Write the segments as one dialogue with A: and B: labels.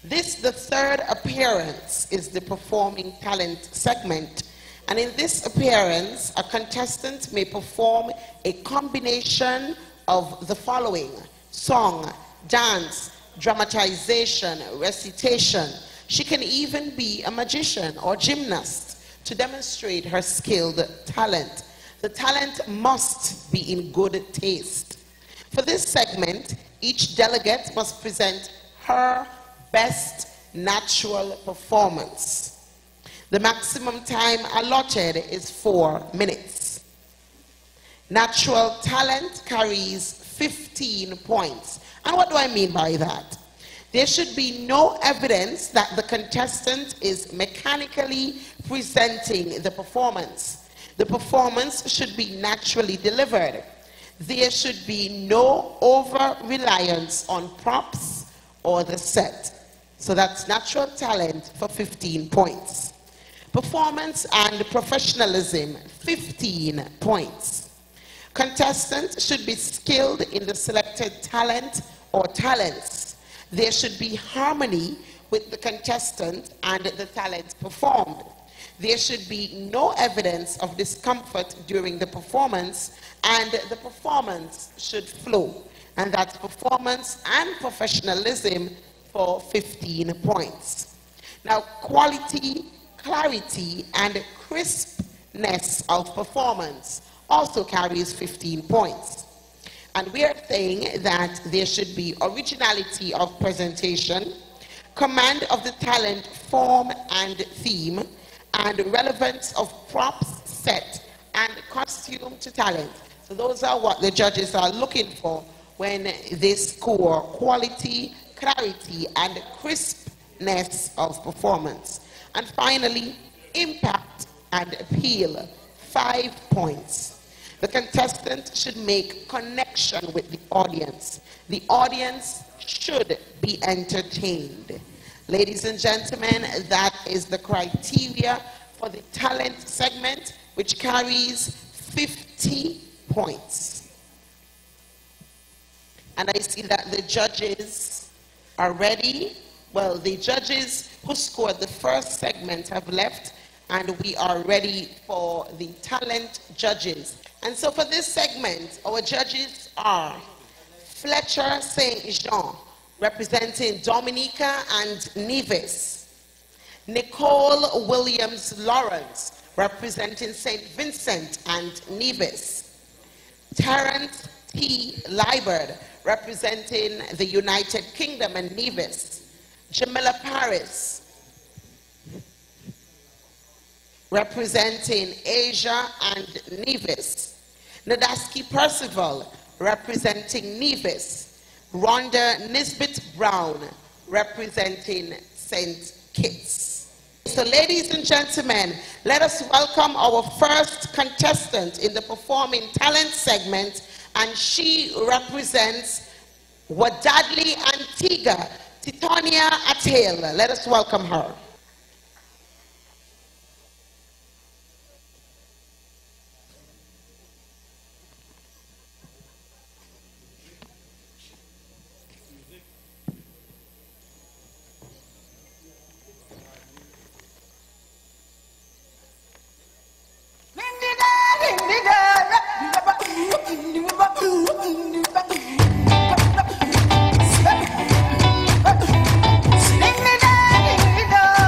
A: This, the third appearance, is the performing talent segment. And in this appearance, a contestant may perform a combination of the following: song, dance, dramatization, recitation. She can even be a magician or gymnast to demonstrate her skilled talent. The talent must be in good taste. For this segment, each delegate must present her best natural performance. The maximum time allotted is 4 minutes. Natural talent carries 15 points. And what do I mean by that? There should be no evidence that the contestant is mechanically presenting the performance. The performance should be naturally delivered. There should be no over-reliance on props or the set. So that's natural talent for 15 points. Performance and professionalism, 15 points. Contestants should be skilled in the selected talent or talents. There should be harmony with the contestant and the talent performed. There should be no evidence of discomfort during the performance, and the performance should flow. And that's performance and professionalism for 15 points. Now, quality, clarity, and crispness of performance also carries 15 points. And we are saying that there should be originality of presentation, command of the talent form and theme, and relevance of props, set, and costume to talent. So those are what the judges are looking for when they score quality, clarity, and crispness of performance. And finally, impact and appeal, 5 points. The contestant should make connection with the audience. The audience should be entertained. Ladies and gentlemen, that is the criteria for the talent segment, which carries 50 points. And I see that the judges are ready. Well, the judges who scored the first segment have left, and we are ready for the talent judges. And so for this segment, our judges are Fletcher St. Jean, representing Dominica and Nevis. Nicole Williams Lawrence, representing St. Vincent and Nevis. Terence T. Liebert, representing the United Kingdom and Nevis. Jamila Paris, representing Asia and Nevis. Nadaski Percival, representing Nevis. Rhonda Nisbet Brown, representing St. Kitts. So ladies and gentlemen, let us welcome our first contestant in the performing talent segment, and she represents Wadadli Antigua, Titonia Atale. Let us welcome her.
B: Sing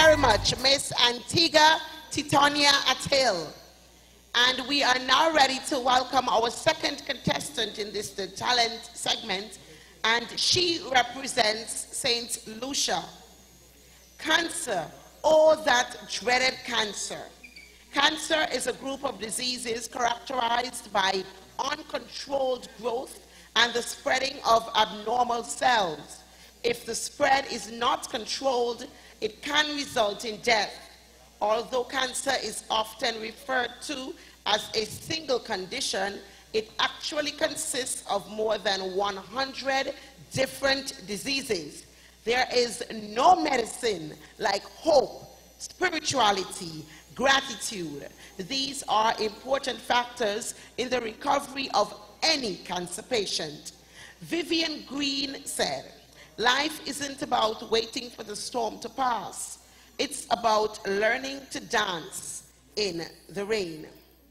A: very much, Miss Antigua Titonia Atil. And we are now ready to welcome our second contestant in this talent segment, and she represents St. Lucia. Cancer, oh that dreaded cancer. Cancer is a group of diseases characterized by uncontrolled growth and the spreading of abnormal cells. If the spread is not controlled, it can result in death. Although cancer is often referred to as a single condition, it actually consists of more than 100 different diseases. There is no medicine like hope, spirituality, gratitude. These are important factors in the recovery of any cancer patient. Vivian Green said, "Life isn't about waiting for the storm to pass. It's about learning to dance in the rain."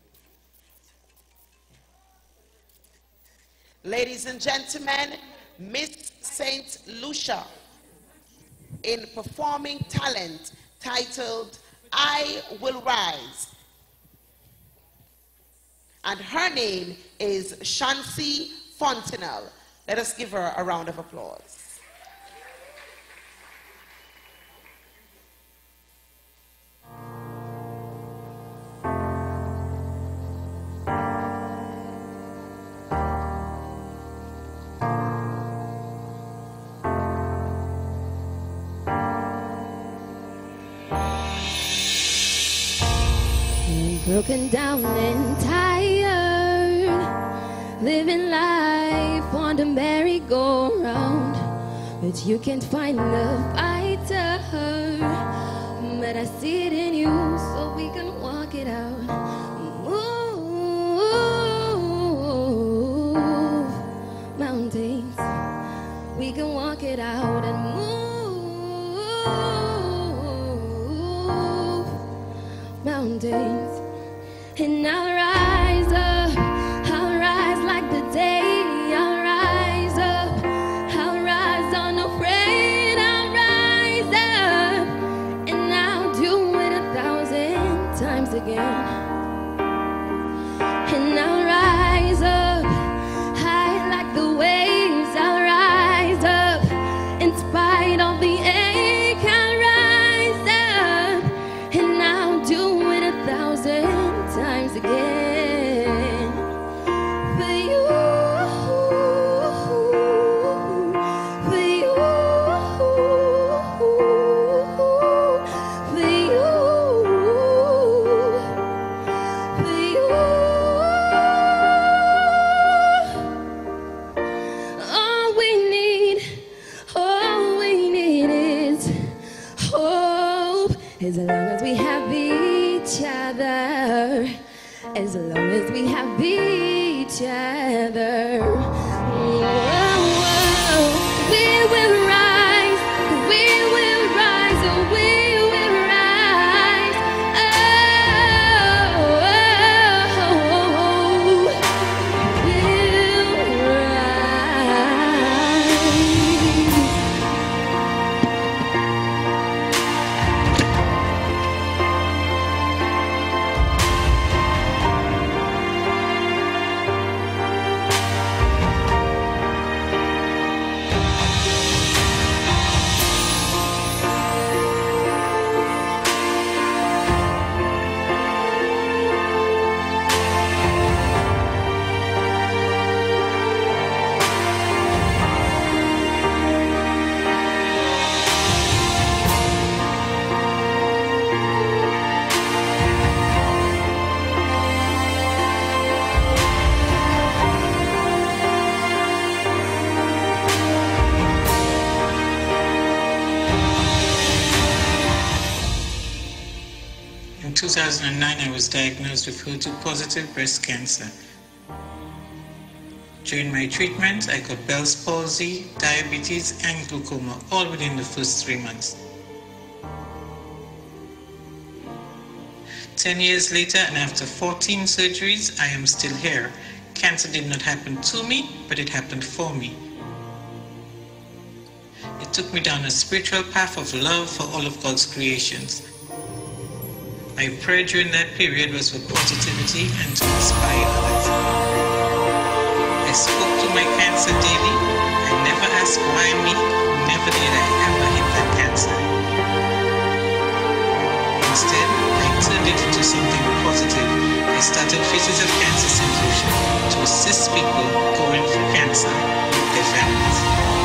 A: Ladies and gentlemen, Miss St. Lucia in performing talent titled "I Will Rise." And her name is Shancy Fontenelle. Let us give her a round of applause.
B: Broken down and tired, living life on the merry-go-round, but you can't find a fighter. But I see it in you, so we can walk it out. Move mountains, we can walk it out and move mountains. And I'll rise up, I'll rise like the day, I'll rise up, I'll rise unafraid, I'll rise up, and I'll do it 1,000 times again. And I'll rise up, high like the waves, I'll rise up, in spite of the ache, I'll rise up, and I'll do it 1,000 times again. For you, for you, for you, for you. All we need is hope. As long as we have each other, as long as we have each other. Whoa, we will rise, we will rise, we will rise. We'll rise.
C: In 2009, I was diagnosed with HER2-positive breast cancer. During my treatment, I got Bell's palsy, diabetes, and glaucoma, all within the first 3 months. 10 years later, and after 14 surgeries, I am still here. Cancer did not happen to me, but it happened for me. It took me down a spiritual path of love for all of God's creations. My prayer during that period was for positivity and to inspire others. I spoke to my cancer daily. I never asked why me, never did I ever hit that cancer. Instead, I turned it into something positive. I started Faces of Cancer Solution to assist people going through cancer with their families.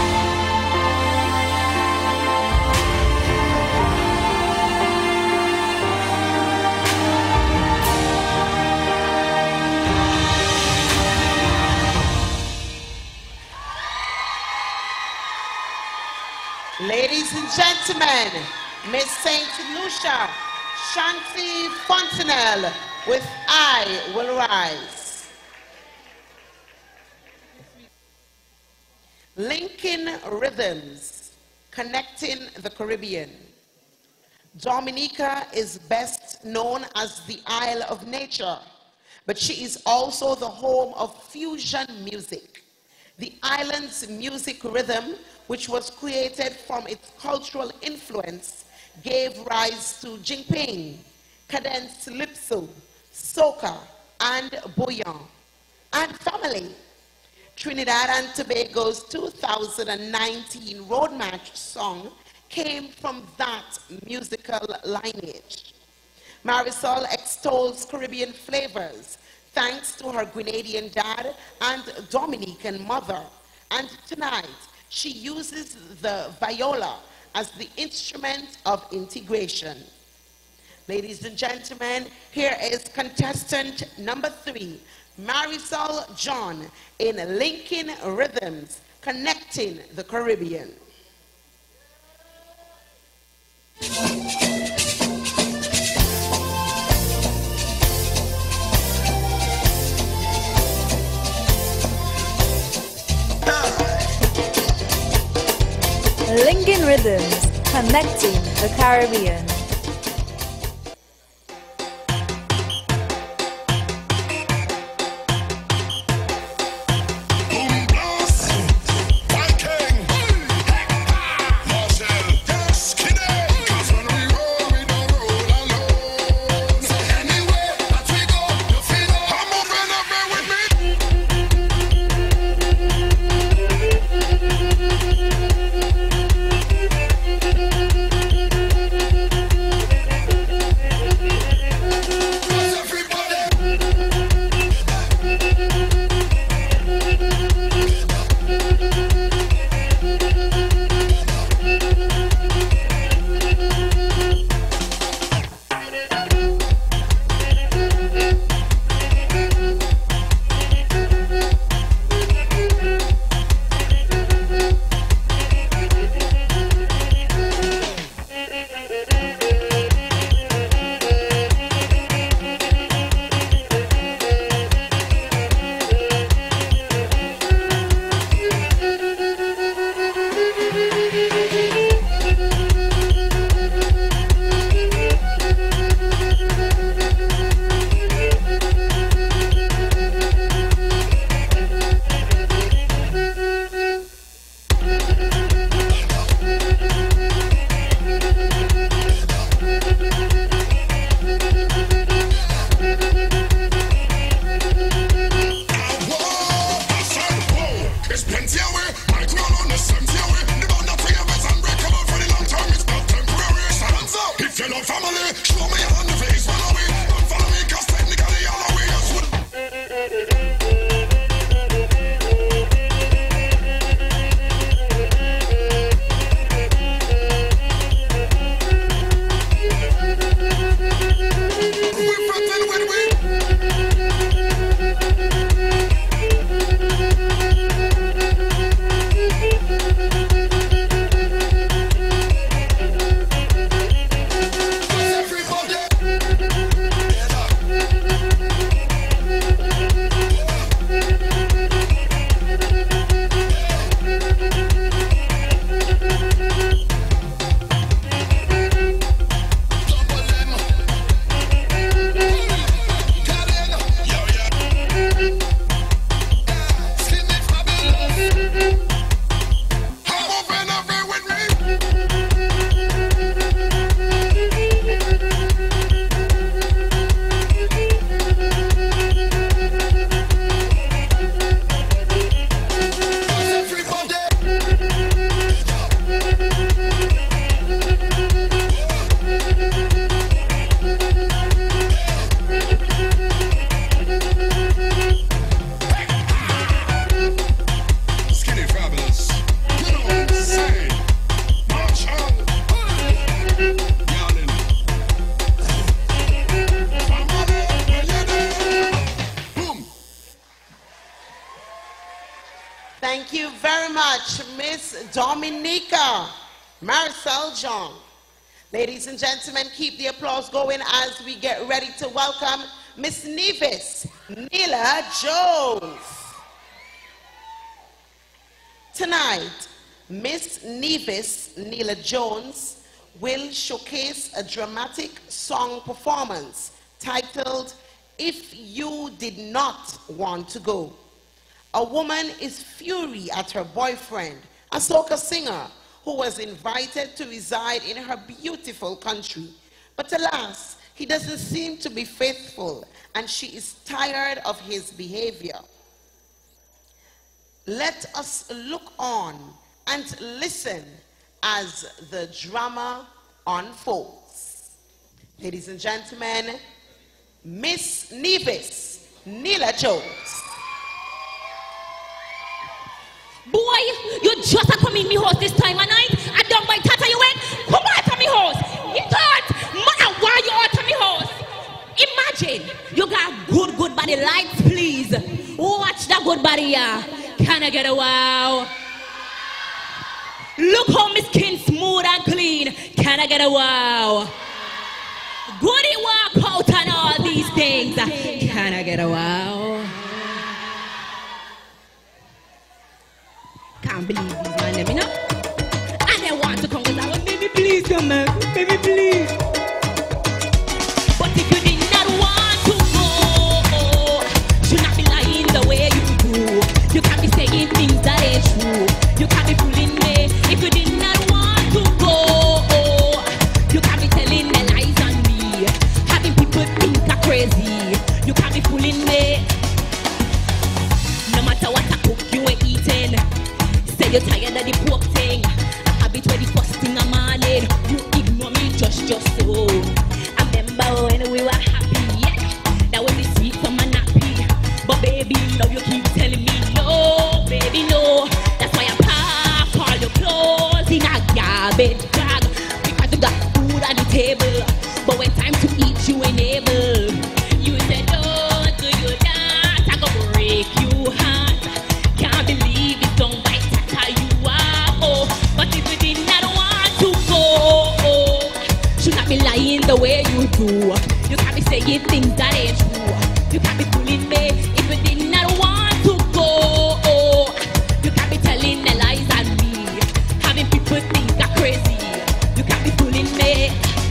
A: Ladies and gentlemen, Miss Saint Lucia Shanti Fontenelle with I Will Rise. Linking Rhythms, Connecting the Caribbean. Dominica is best known as the Isle of Nature, but she is also the home of fusion music. The island's music rhythm, which was created from its cultural influence, gave rise to jingping, cadence calypso, soca, and bouillon, and family. Trinidad and Tobago's 2019 Road March song came from that musical lineage. Marisol extols Caribbean flavors thanks to her Grenadian dad and Dominican mother, and tonight she uses the viola as the instrument of integration. Ladies and gentlemen, here is contestant number 3, Marisol John, in Linking Rhythms, Connecting the Caribbean.
D: Linking Rhythms, Connecting the Caribbean.
A: much, Miss Dominica Marcel John. Ladies and gentlemen, keep the applause going as we get ready to welcome Miss Nevis Nila Jones. Tonight, Miss Nevis Nila Jones will showcase a dramatic song performance titled If You Did Not Want to Go. A woman is fury at her boyfriend, a soca singer who was invited to reside in her beautiful country. But alas, he doesn't seem to be faithful and she is tired of his behavior. Let us look on and listen as the drama unfolds. Ladies and gentlemen, Miss Nevis Nila Jones.
E: Boy, you just a come in me house this time of night. I don't buy tata you went. Come out of me house. You thought, man, why you out of me house? Imagine, you got good body lights, please. Watch that good body, yeah. Can I get a wow? Look how my skin smooth and clean. Can I get a wow? Goody walk out and all these things. Can I get a wow? Can't believe these man, you know? And they want to come with our baby, please, come man. Baby, please. But if you did not want to go, should not be lying the way you do. You can't be saying things that ain't true. You can't be fooling me. If you did not want to go, you can't be telling the lies on me. Having people think I'm crazy. You can't be fooling me. No matter what I cook, you ain't eating. Say you're tired of the pork thing. I have it where the first thing I'm on it. You ignore me just so. I remember when we were happy, yeah. That was the sweet from my nappy. But baby, now you keep telling me no, baby, no. That's why I pack all your clothes in a garbage bag. Because you got food on the table. But when time to eat, you ain't able. You said no to your dance. I gonna break you heart. Can't believe it, don't bite. But if you did not want to go, should not be lying the way you do. You can't be saying things that ain't true. You can't be fooling me. If you did not want to go, you can't be telling the lies on me. Having people think I'm crazy. You can't be fooling me.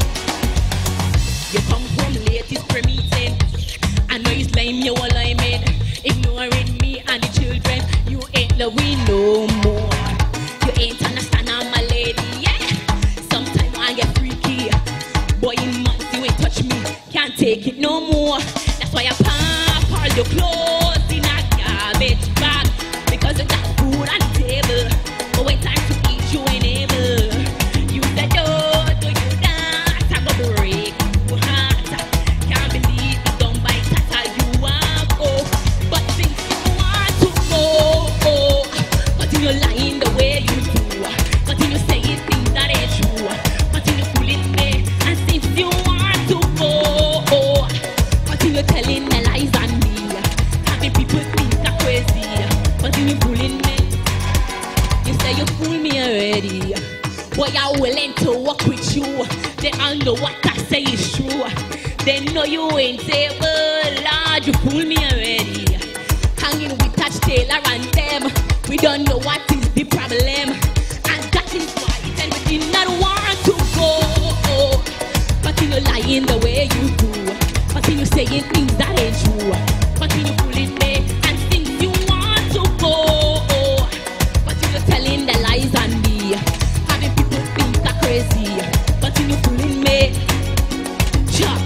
E: You come home late, it's pre-meeting. I know it's lame, you all I made. Ignoring me and the children. You ain't loving no more. You ain't understand I'm a lady, yeah. Sometimes I get freaky. Boy, in months you ain't touch me. Can't take it no more. That's why I pack all your clothes in a garbage bag. Because you got food on the table. But when time to eat, you ain't able. You said, oh, do you dance? I'm gonna break your heart. Can't believe you don't bite tata, you want go. But since you want to go, continue lying the way you do. Continue saying things that ain't true. Continue fooling me. And since you want to go, continue telling the lies on me. Having people think I'm crazy. Continue fooling me. You say you fool me already. Boy, I'm willing to work with you. They all know what I say is true. They know you ain't able. Lord, you fool me already. Hanging with Touch Taylor and them. We don't know what is the problem. And that is why then we did not want to go. Continue lying the way you do. Continue saying things that ain't true. Continue fooling me. And since you want to go, continue telling the lies on me. Having people think I'm crazy. Continue fooling me. Chop.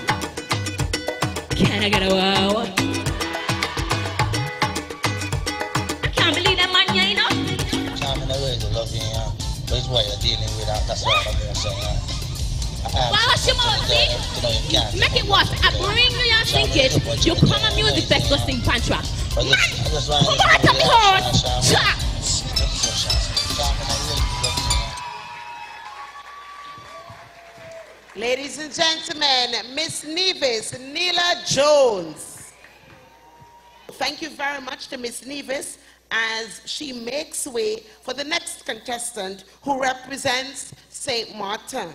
E: Can I get a wow?
F: That's what you're dealing with. That's what I'm going to say.
E: Wash your mouth, see? Make it worse. I bring you your sinkage. You come on music fest, go sing Pantra. Come on, tell me hard. Chop.
A: Ladies and gentlemen, Miss Nevis Nila Jones. Thank you very much to Miss Nevis. as she makes way for the next contestant who represents St. Martin.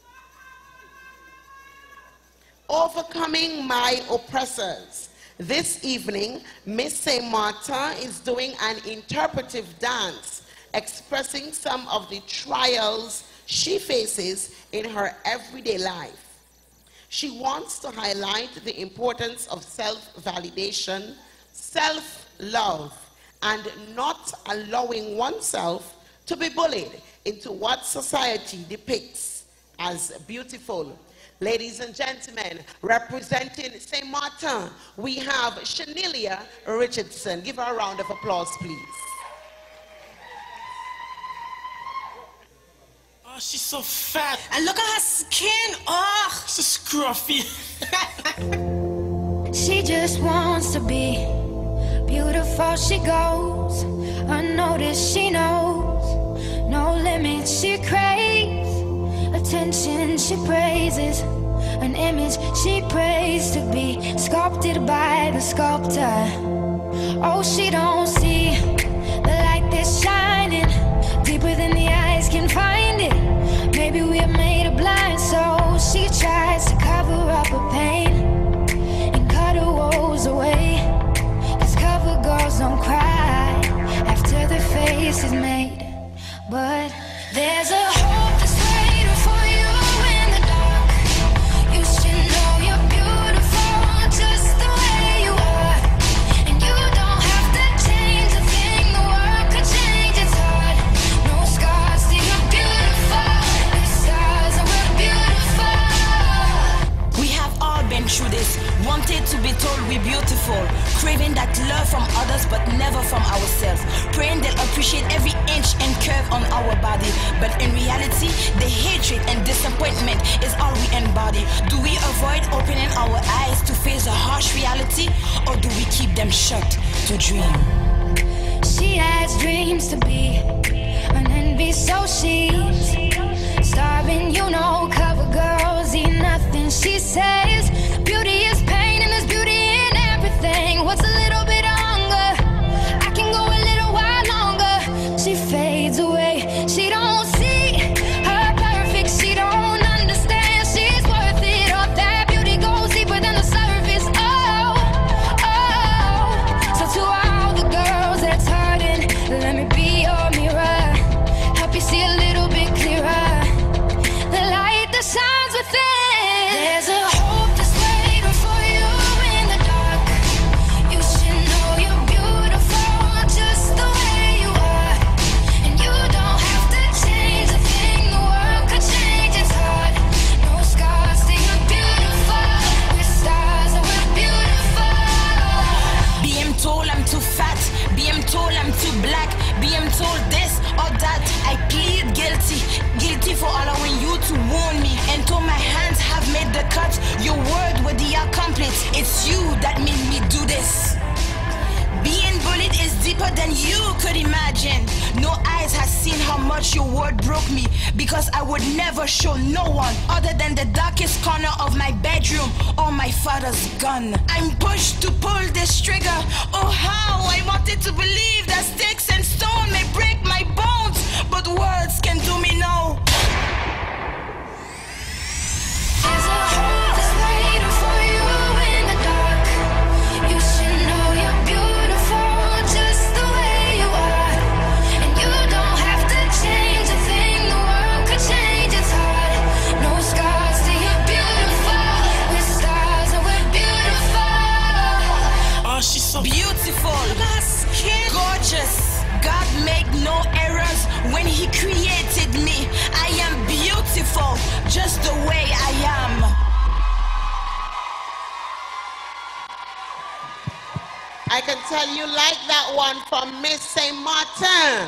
A: Overcoming my oppressors. This evening, Miss St. Martin is doing an interpretive dance, expressing some of the trials she faces in her everyday life. She wants to highlight the importance of self-validation, self-love, and not allowing oneself to be bullied into what society depicts as beautiful. Ladies and gentlemen, representing St. Martin, we have Shanilia Richardson. Give her a round of applause, please.
G: Oh, she's so fat.
H: And look at her skin. Oh,
G: she's scruffy.
B: She just wants to be beautiful. She goes unnoticed. She knows no limits. She craves attention. She praises an image she prays to be sculpted by the sculptor. Oh, she don't see the light that's shining deeper than the eyes can find it. Maybe we're made of blind, so she tries to cover up her pain and cut her woes away. 'Cause cover girls don't cry after their face is made. But there's a hope that's waiting for you in the dark. You should know you're beautiful just the way you are. And you don't have to change a thing, the world could change, it's hard. No scars, see you're beautiful. The stars are we're beautiful.
H: we have all been through this. Wanted to be told we're beautiful. Craving that love from others but never from ourselves. Praying they'll appreciate every inch and curve on our body. But in reality, the hatred and disappointment is all we embody. Do we avoid opening our eyes to face a harsh reality? Or do we keep them shut to dream?
B: She has dreams to be an envy, so she's starving. You know, cover girls eat nothing. She says beauty is pain and there's beauty in everything. What's a little bit of hunger? I can go a little while longer. She fades away. She don't see her perfect. She don't understand she's worth it. All that beauty goes deeper than the surface. Oh, oh. So to all the girls that's hurting, let me be your mirror. Help you see a little bit clearer. The light that shines within. There's a hope that's waiting for you in the dark. You should know you're beautiful just the way you are. And you don't have to change a thing, the world could change, it's hard. No scars, see you're beautiful. We're stars and we're beautiful.
H: Being told I'm too fat, being told I'm too black, being told this or that. I plead guilty, guilty for allowing you to wound me. And though my hands have made the cut, your word were the accomplice. It's you that made me do this. Being bullied is deeper than you could imagine. No eyes has seen how much your word broke me, because I would never show no one other than the darkest corner of my bedroom or my father's gun. I'm pushed to pull this trigger. Oh, how I wanted to believe that sticks and stone may break my bones, but words can do me no.
B: There's a hope that's waiting for you in the dark. You should know you're beautiful just the way you are. And you don't have to change a thing, the world could change, it's hard. No scars, see you're beautiful. We're stars and we're beautiful.
G: Oh, she's so
H: Beautiful, gorgeous. God made no errors when he created me. I am beautiful just the way I am.
A: I can tell you like that one from Miss St. Martin.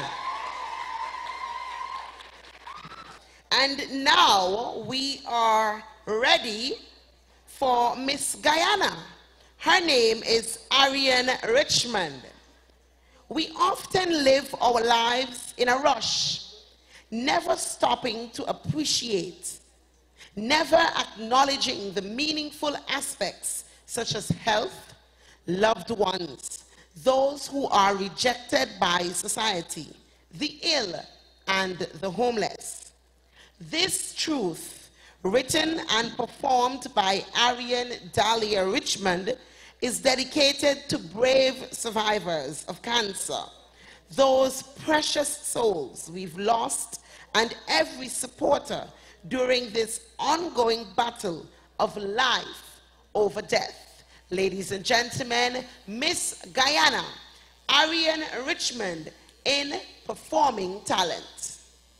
A: And now we are ready for Miss Guyana. Her name is Ariane Richmond. We often live our lives in a rush, never stopping to appreciate, never acknowledging the meaningful aspects such as health, loved ones, those who are rejected by society, the ill, and the homeless. This truth, written and performed by Arian Dahlia Richmond, is dedicated to brave survivors of cancer, those precious souls we've lost, and every supporter during this ongoing battle of life over death. Ladies and gentlemen, Miss Guyana, Arian Richmond in Performing Talent.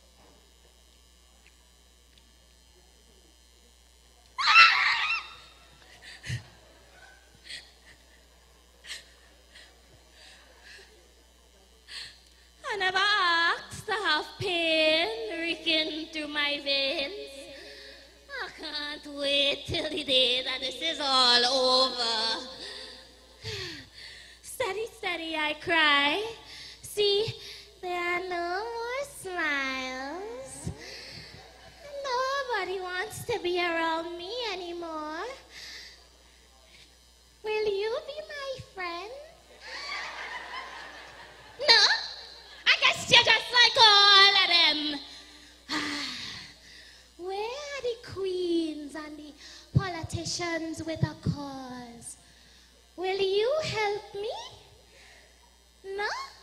B: I never asked to have pain reeking through my veins. I can't wait till the day that this is all over. Steady, steady, I cry. See, there are no more smiles. Nobody wants to be around me anymore. Will you be my friend? No? I guess you're just like all of them. Where are the queens and the politicians with a cause? Will you help me? No?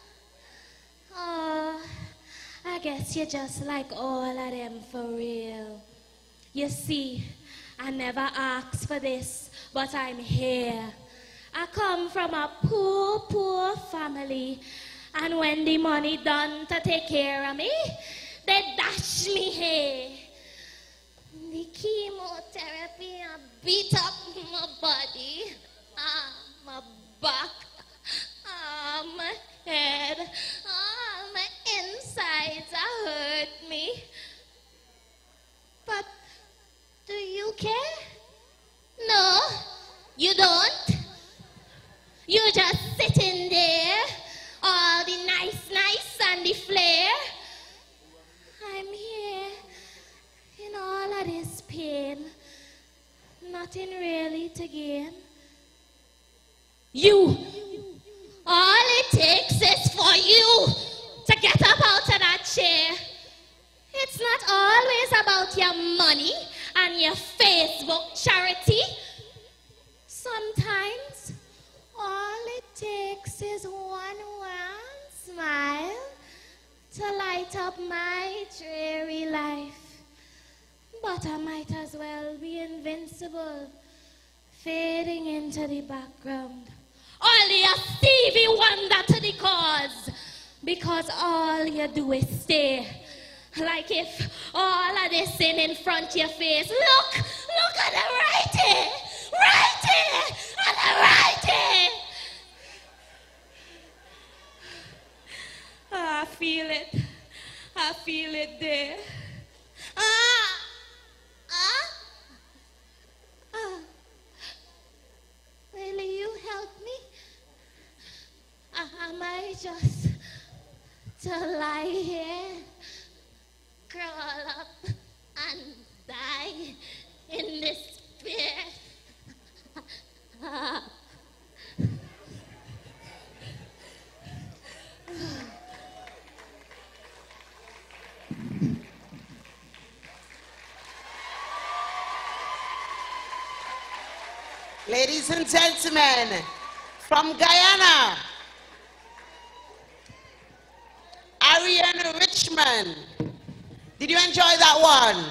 B: Oh, I guess you're just like all of them for real. You see, I never asked for this, but I'm here. I come from a poor, poor family. And when the money done to take care of me, they dash me here. The chemotherapy beat up my body, my back, my head, my insides hurt me. But do you care? No, you don't. You're just sitting there. All the nice and the flair. I'm here in all of this pain. Nothing really to gain. You. All it takes is for you to get up out of that chair. It's not always about your money and your Facebook charity. Sometimes all it takes is one smile to light up my dreary life. But I might as well be invincible, fading into the background. Only a Stevie Wonder to the cause, because all you do is stare. Like if all of this in front of your face. Look at the writing, on the writing. Oh, I feel it there. Will you help me? Am I just to lie here, crawl up and die in despair?
A: Ladies and gentlemen, from Guyana, Arian Richmond. Did you enjoy that one?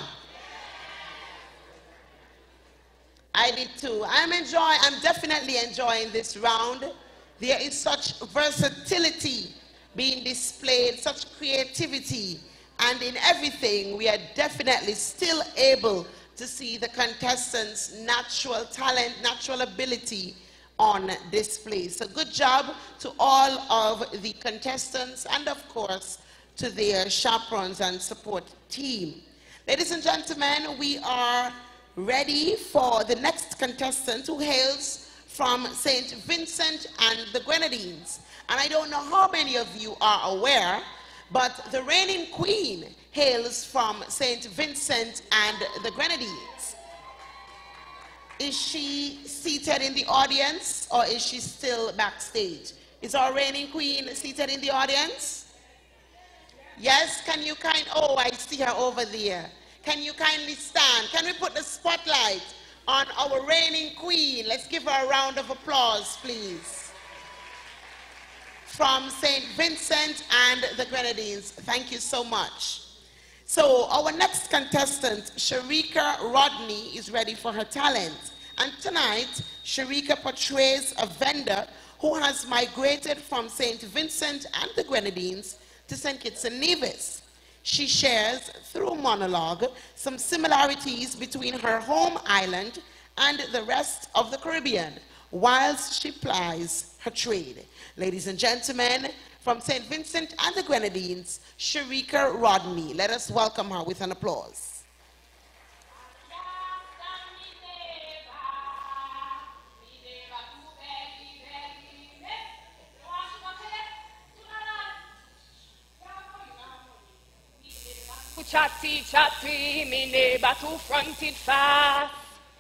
A: I did too. I'm definitely enjoying this round. There is such versatility being displayed, such creativity, and in everything we are definitely still able to see the contestants' natural talent, natural ability on display. So good job to all of the contestants and of course to their chaperones and support team. Ladies and gentlemen, we are ready for the next contestant who hails from St. Vincent and the Grenadines. And I don't know how many of you are aware, but the reigning queen hails from St. Vincent and the Grenadines. Is she seated in the audience or is she still backstage? Is our reigning queen seated in the audience? Yes, oh, I see her over there. Can you kindly stand? Can we put the spotlight on our reigning queen? Let's give her a round of applause, please. From St. Vincent and the Grenadines. Thank you so much. So our next contestant, Sharika Rodney, is ready for her talent. And tonight, Sharika portrays a vendor who has migrated from St. Vincent and the Grenadines to St. Kitts and Nevis. She shares, through monologue, some similarities between her home island and the rest of the Caribbean, whilst she plies her trade. Ladies and gentlemen, from St. Vincent and the Grenadines, Sharika Rodney. Let us welcome her with an applause.
I: Chatty, chatty, me neighbor too fronted fast,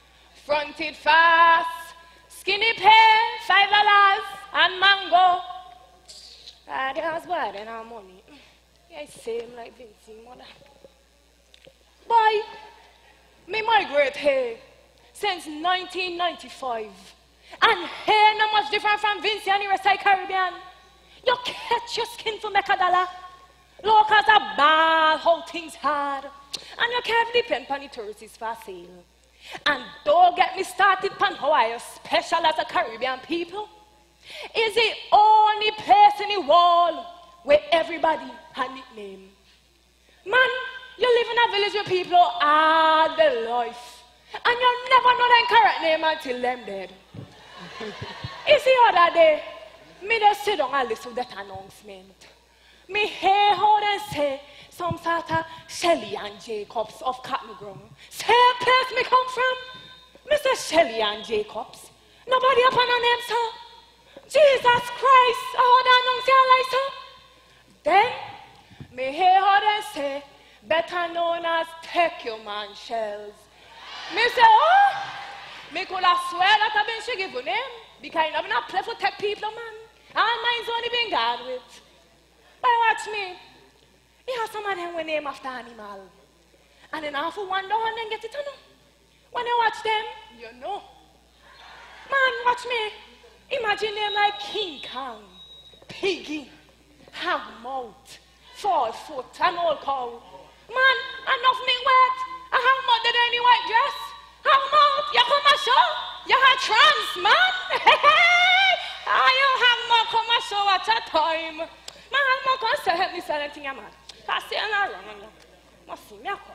I: skinny pear, $5 and mango. There's bad in our money. I same like Vinci, mother. Boy, me migrate here since 1995, and here not much different from Vinci and the rest of the Caribbean. You catch your skin for make a dollar. Locals are bad, how things hard. And you can't depend on the tourists for sale. And don't get me started on how I am special as a Caribbean people. Is the only place in the world where everybody has a nickname. Man, you live in a village where people are the life. And you'll never know their correct name until them dead. It's the other day, me just sit down and listen to that announcement. Me hear how they say some sort of Shelly and Jacobs of Cotton Ground. Same place me come from. Mr. Shelly and Jacobs. Nobody up on a name, sir. Jesus Christ, how they announce your life, sir. Then, me hear how they say, better known as Tecuman Shells. Me say, oh, me could have swear that I've been she give a name. Because I'm not play for tech people, man. All mine's only been God with. But watch me. He has some of them with name after animal. And then half wonder and then get it, you know. When you watch them, you know. Man, watch me. Imagine them like King Kong, Piggy, Hagmouth, 4 foot, and old cow. Man, enough me wet. I have more than any white dress. Hagmouth, you come a show. You have trans, man. You have more come a show at a time. Man, I'm not going to help me sell anything, man. I say I'm not wrong. Must see me, I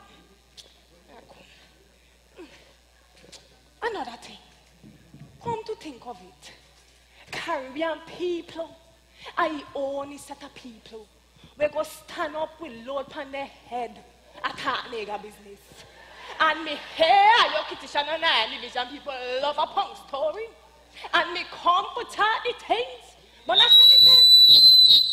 I: come. Another thing. Come to think of it. Caribbean people, I only set of people. We go stand up with load on their head, attack nigger business. And me hear your Kitty and I division people love a punk story. And me come to talk the things. But not anything.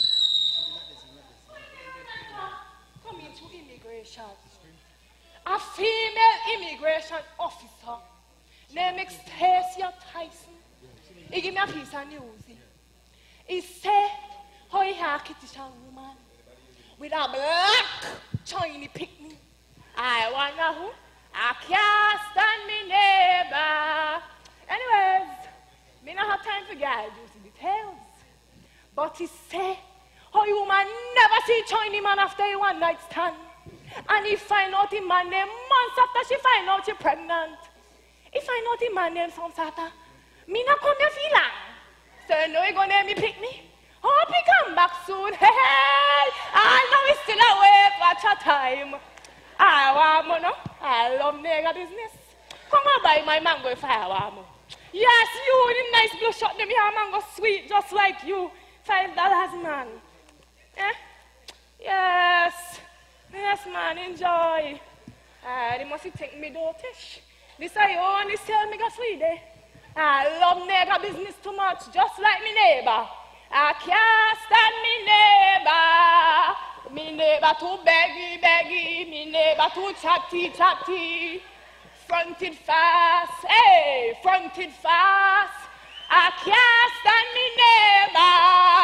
I: Come into immigration. A female immigration officer named Stacia Tyson. He give me a piece of news. He said, how he had a Kitty woman with a black shiny picnic. I wonder who? I can't stand me neighbor. Anyways, me not have time for guys juicy details. But he said, how you woman never see Chinese man after a one night stand. And he find out the man name months after she find out she pregnant. He find out the man name some sort of, me not come here feel long. So no he gonna name me pick me. Hope he come back soon. Hey, I know he's still awake watch a time. I want money. I love nigger business. Come on buy my mango if I want. Yes, you, the nice blue shot, them here mango sweet just like you. $5, man. Eh? Yes. Yes, man, enjoy. They must take me dotish. This I only sell me free day. I love neighbor business too much, just like me neighbor. I can't stand me neighbor. Me neighbor too beggy, me neighbor too chatty. Fronted fast, hey, fronted fast. I can't stand me neighbor.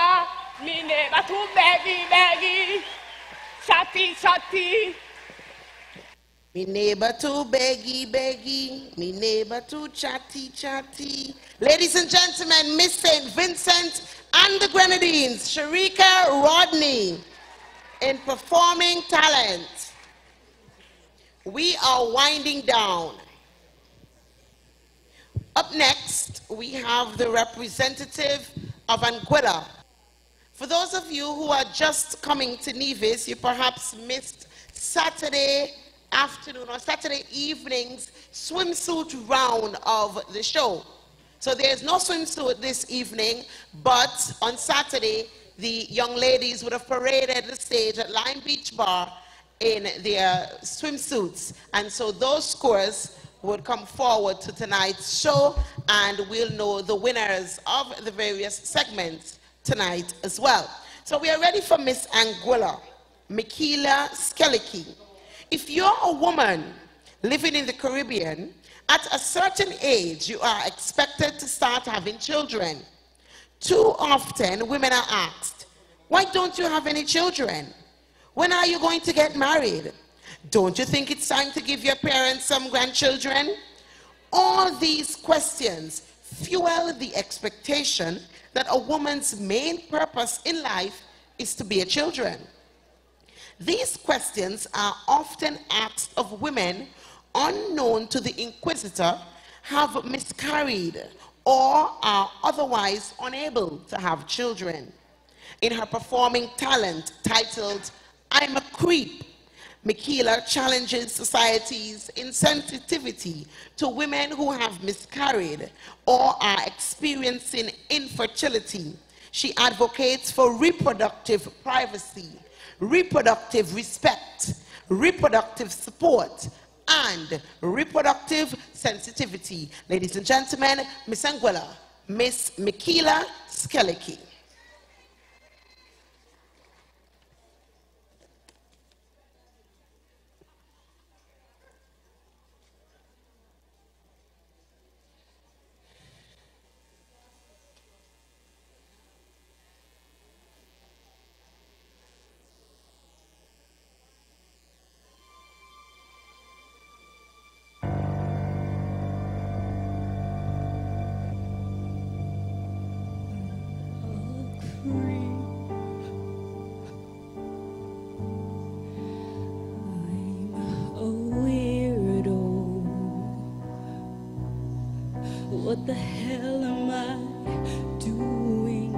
I: too beggy, beggy. Chatty, chatty.
A: Me neighbor too beggy, beggy. Me neighbor too chatty, chatty. Ladies and gentlemen, Miss St. Vincent and the Grenadines, Sharika Rodney, in performing talent. We are winding down. Up next, we have the representative of Anguilla. For those of you who are just coming to Nevis, you perhaps missed Saturday afternoon or Saturday evening's swimsuit round of the show. So there's no swimsuit this evening, but on Saturday, the young ladies would have paraded the stage at Lime Beach Bar in their swimsuits. And so those scores would come forward to tonight's show, and we'll know the winners of the various segments tonight as well. So we are ready for Miss Anguilla, Michaela Skellicky. If you're a woman living in the Caribbean, at a certain age, you are expected to start having children. Too often, women are asked, why don't you have any children? When are you going to get married? Don't you think it's time to give your parents some grandchildren? All these questions fuel the expectation that a woman's main purpose in life is to bear children. These questions are often asked of women unknown to the inquisitor, have miscarried, or are otherwise unable to have children. In her performing talent titled, I'm a Creep, Michaela challenges society's insensitivity to women who have miscarried or are experiencing infertility. She advocates for reproductive privacy, reproductive respect, reproductive support, and reproductive sensitivity. Ladies and gentlemen, Miss Anguilla, Miss Michaela Skellicky.
B: What the hell am I doing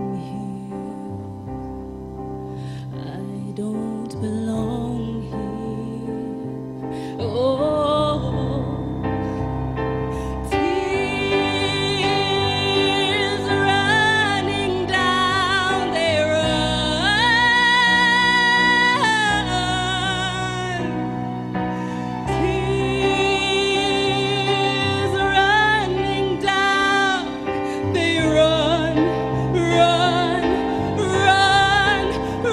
B: here? I don't belong here. Oh, tears running down, they run. Tears running down, they run, run, run,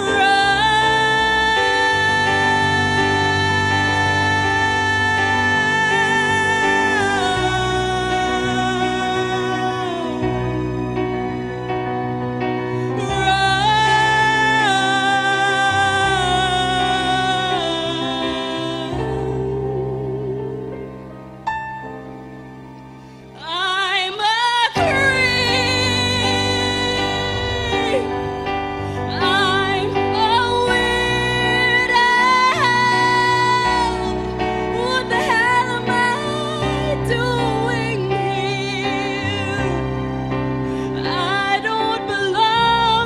B: I'm a creep. I'm a weirdo. What the hell am I doing here? I don't belong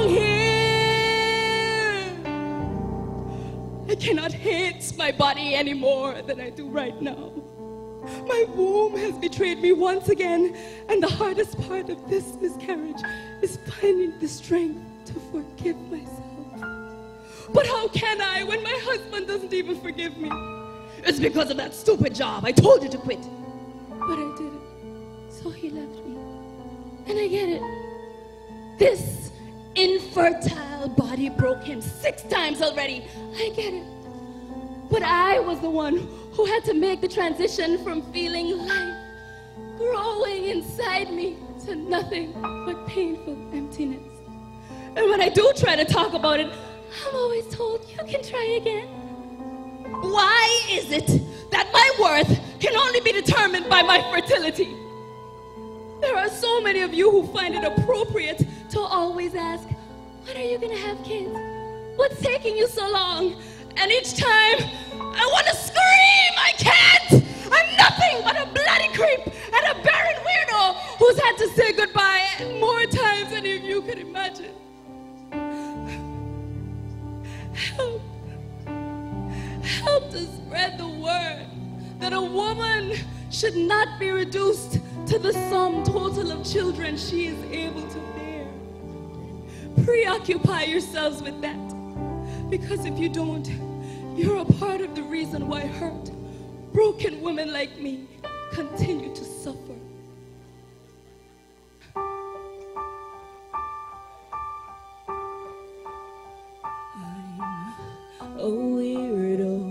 B: here. I cannot hate my body any more than I do right now. My womb has betrayed me once again, and the hardest part of this miscarriage is finding the strength to forgive myself. But how can I when my husband doesn't even forgive me? It's because of that stupid job. I told you to quit. But I didn't. So he left me. And I get it. This infertile body broke him 6 times already. I get it. But I was the one who had to make the transition from feeling life growing inside me to nothing but painful emptiness. And when I do try to talk about it, I'm always told, you can try again. Why is it that my worth can only be determined by my fertility? There are so many of you who find it appropriate to always ask, when are you going to have kids? What's taking you so long? And each time, I want to scream, I can't! I'm nothing but a bloody creep and a barren weirdo who's had to say goodbye more times than if you could imagine. Help. Help to spread the word that a woman should not be reduced to the sum total of children she is able to bear. Preoccupy yourselves with that, because if you don't, you're a part of the reason why hurt, broken women like me continue to suffer. I'm a weirdo.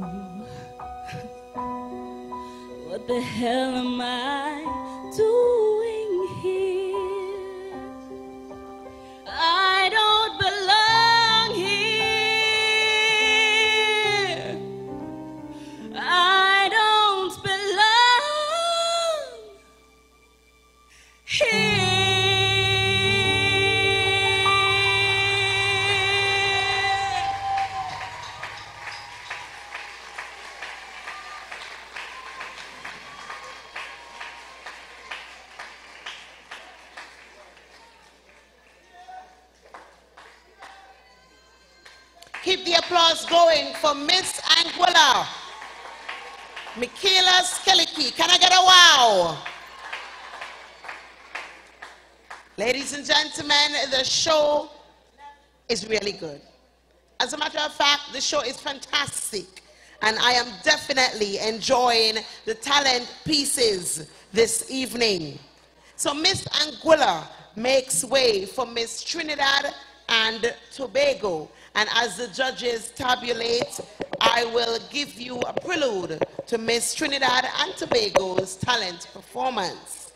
B: What the hell am I doing here? I don't belong here. I don't belong here.
A: Keep the applause going for Miss Anguilla. Michaela Skellicky. Can I get a wow? Ladies and gentlemen, the show is really good. As a matter of fact, the show is fantastic. And I am definitely enjoying the talent pieces this evening. So Miss Anguilla makes way for Miss Trinidad and Tobago. And as the judges tabulate, I will give you a prelude to Miss Trinidad and Tobago's talent performance.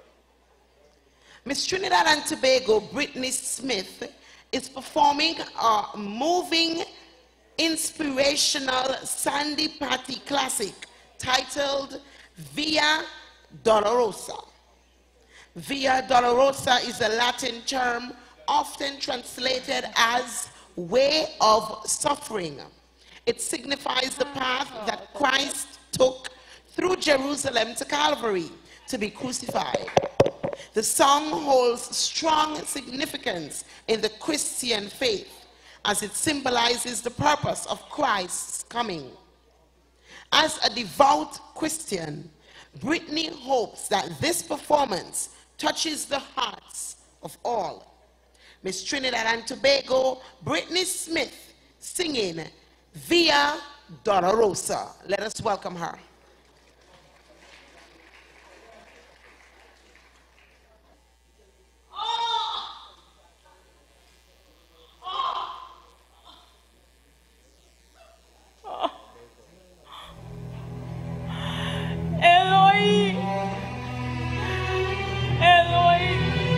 A: Miss Trinidad and Tobago, Brittany Smith, is performing a moving, inspirational Sandy Patty classic titled Via Dolorosa. Via Dolorosa is a Latin term often translated as way of suffering. It signifies the path that Christ took through Jerusalem to Calvary to be crucified. The song holds strong significance in the Christian faith as it symbolizes the purpose of Christ's coming. As a devout Christian, Brittany hopes that this performance touches the hearts of all. Miss Trinidad and Tobago, Brittany Smith, singing Via Dolorosa. Let us welcome her.
I: Eloi, Eloi.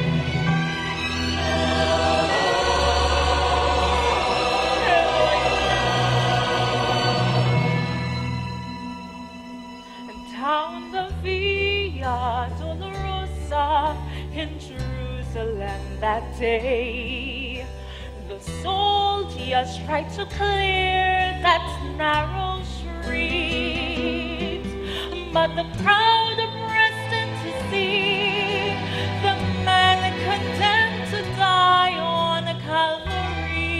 I: Down the Via Dolorosa in Jerusalem that day, the soldiers tried to clear that narrow street, but the crowd pressed in to see the man condemned to die on Calvary.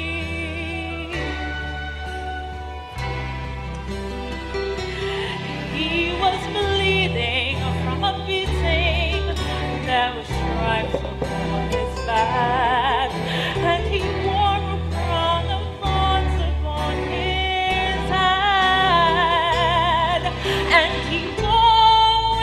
I: He was bleeding from a beating, there were stripes upon his back, and he wore a crown of thorns upon his head, and he wore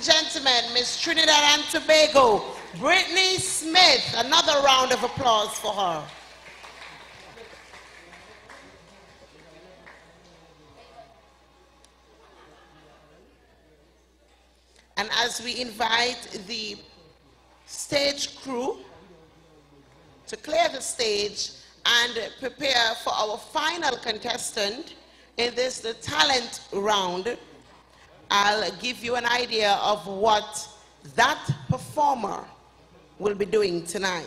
A: and gentlemen, Miss Trinidad and Tobago, Brittany Smith. Another round of applause for her. And as we invite the stage crew to clear the stage and prepare for our final contestant in this, the talent round, I'll give you an idea of what that performer will be doing tonight.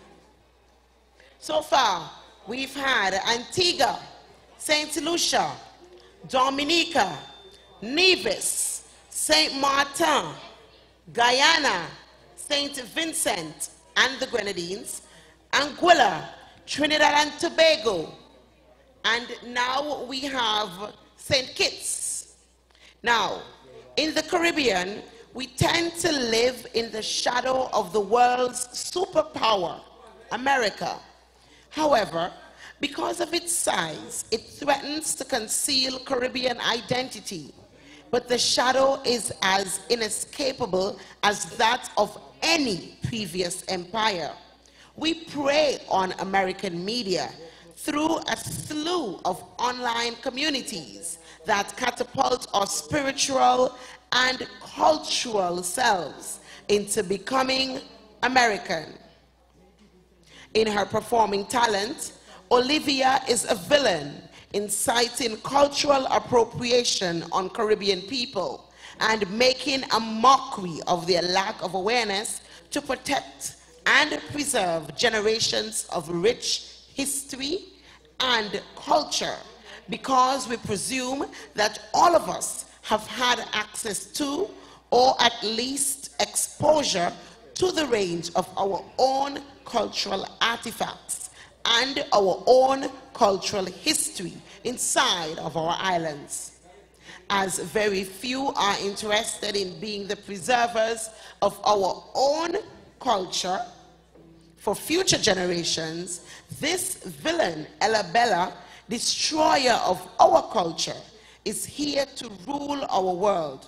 A: So far, we've had Antigua, St. Lucia, Dominica, Nevis, St. Martin, Guyana, St. Vincent and the Grenadines, Anguilla, Trinidad and Tobago, and now we have St. Kitts. Now, in the Caribbean, we tend to live in the shadow of the world's superpower, America. However, because of its size, it threatens to conceal Caribbean identity. But the shadow is as inescapable as that of any previous empire. We prey on American media through a slew of online communities that catapult our spiritual and cultural selves into becoming American. In her performing talent, Olivia is a villain, inciting cultural appropriation on Caribbean people and making a mockery of their lack of awareness to protect and preserve generations of rich history and culture, because we presume that all of us have had access to, or at least exposure to, the range of our own cultural artifacts and our own cultural history inside of our islands. As very few are interested in being the preservers of our own culture for future generations, this villain, Ella Bella, destroyer of our culture, is here to rule our world.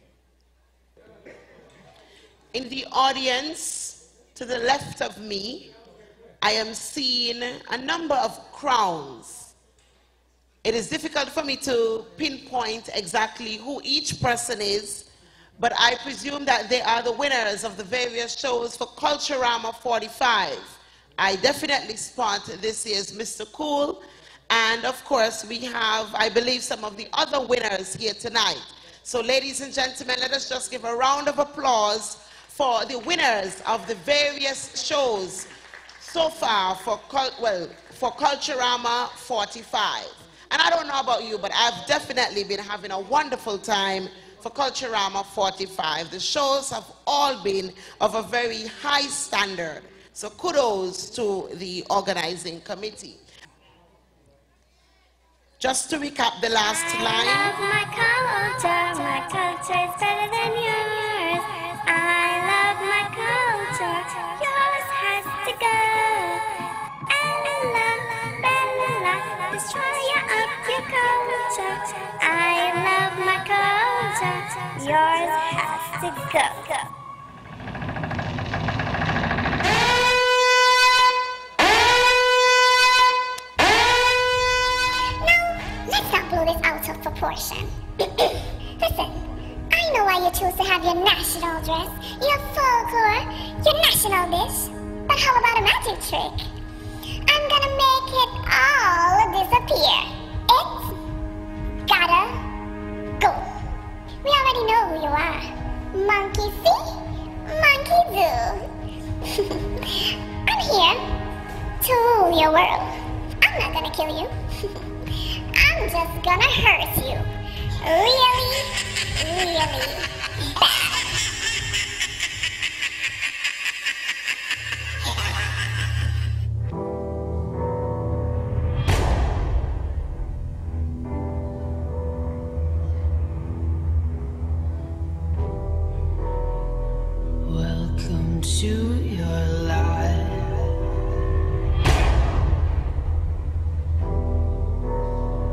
A: In the audience to the left of me, I am seeing a number of crowns. It is difficult for me to pinpoint exactly who each person is, but I presume that they are the winners of the various shows for Culturama 45. I definitely spot this year's Mr. Cool, and of course we have, I believe, some of the other winners here tonight. So ladies and gentlemen, let us just give a round of applause for the winners of the various shows so far for Culturama 45. And I don't know about you, but I've definitely been having a wonderful time for Culturama 45. The shows have all been of a very high standard. So kudos to the organizing committee. Just to recap the last line.
B: I love my culture is better than yours. I love my culture, yours has to go. Ella, Bella, destroyer of your culture. I love my culture, yours has to go. Let's not blow this out of proportion. Listen, I know why you choose to have your national dress, your folklore, your national dish. But how about a magic trick? I'm gonna make it all disappear. It's gotta go. We already know who you are. Monkey see, monkey do. I'm here to rule your world. I'm not gonna kill you. I'm just gonna hurt you. Really, really bad.
J: Welcome to your life.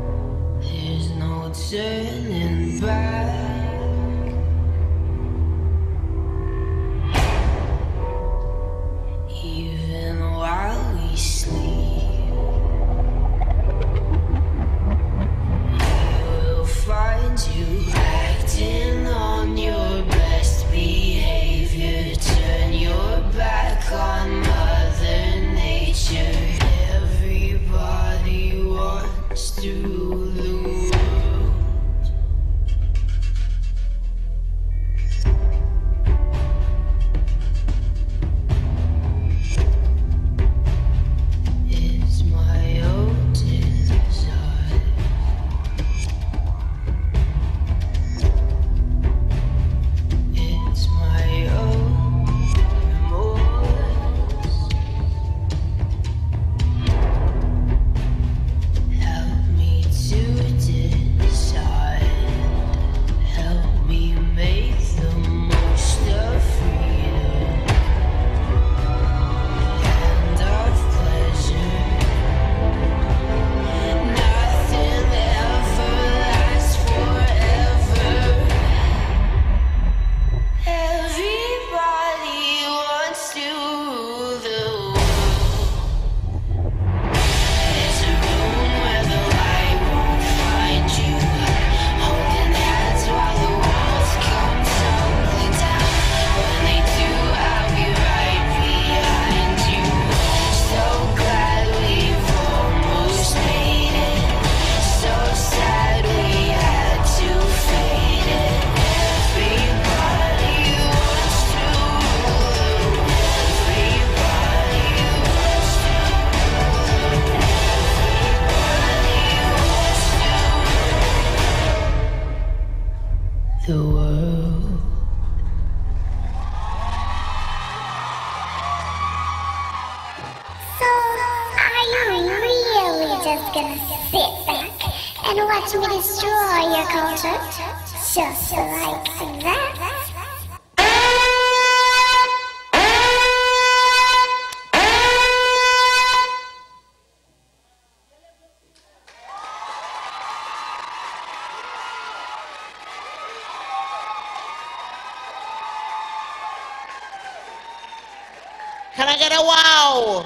J: Turning back.
K: just gonna sit back and watch me destroy your culture, just like that.
A: Can I get a wow?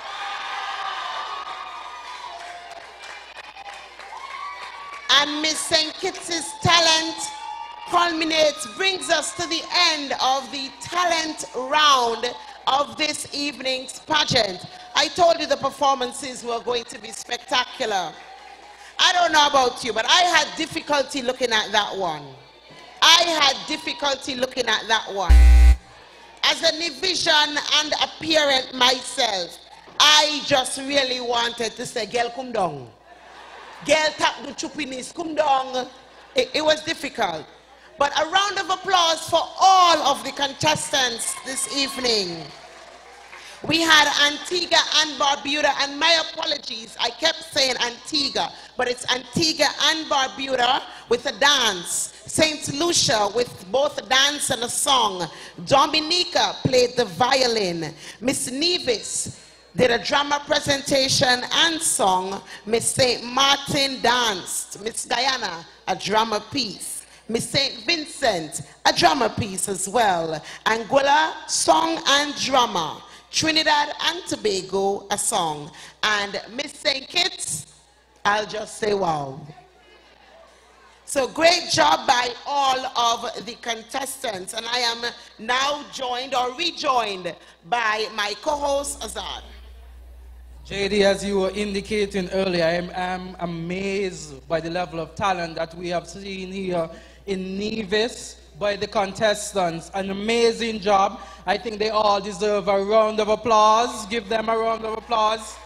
A: And Miss St. Kitts' talent culminates, brings us to the end of the talent round of this evening's pageant. I told you the performances were going to be spectacular. I don't know about you, but I had difficulty looking at that one. I had difficulty looking at that one. As a Nivision and a parent myself, I just really wanted to say, girl, come down. Girl, tap the chupinis, come down. It was difficult. But a round of applause for all of the contestants this evening. We had Antigua and Barbuda, and my apologies, I kept saying Antigua, but it's Antigua and Barbuda with a dance. St. Lucia with both a dance and a song. Dominica played the violin. Miss Nevis did a drama presentation and song. Miss St. Martin danced. Miss Guyana, a drama piece. Miss St. Vincent, a drama piece as well. Anguilla, song and drama. Trinidad and Tobago, a song. And Miss St. Kitts, I'll just say wow. So great job by all of the contestants. And I am now joined or rejoined by my co-host, Azad.
L: JD, as you were indicating earlier, I am amazed by the level of talent that we have seen here in Nevis by the contestants. An amazing job. I think they all deserve a round of applause. Give them a round of applause.